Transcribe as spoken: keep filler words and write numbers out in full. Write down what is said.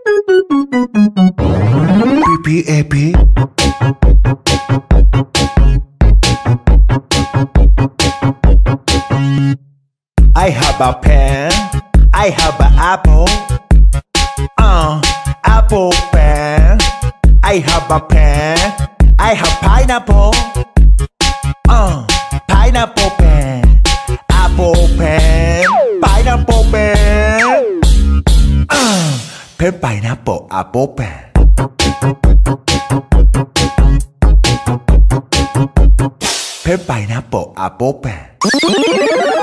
P P A P. I have a pen. I have an apple. Uh, apple pen. I have a pen. I have pineapple. Uh, pineapple pen. Apple pen. Pineapple pen. Uh, pen pineapple apple pen. Pen pineapple apple pen.